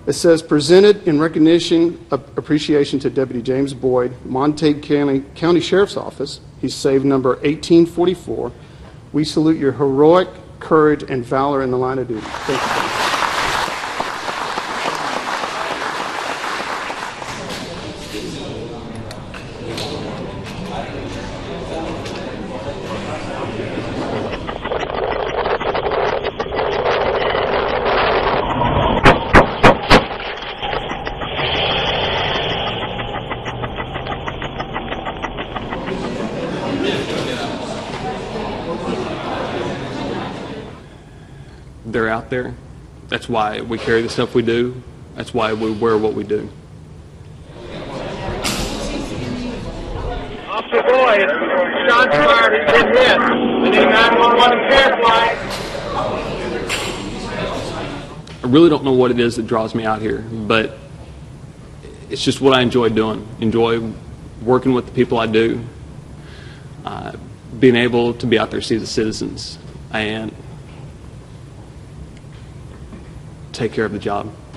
It says, presented in recognition of appreciation to Deputy James Boyd, Montague County Sheriff's Office. He's saved number 1844. We salute your heroic courage and valor in the line of duty. Thank you. They're out there. That's why we carry the stuff we do. That's why we wear what we do. Officer Boyd, shots fired, he's been hit. We need 911 care flight. I really don't know what it is that draws me out here, but it's just what I enjoy doing. Enjoy working with the people I do, being able to be out there, see the citizens, and take care of the job.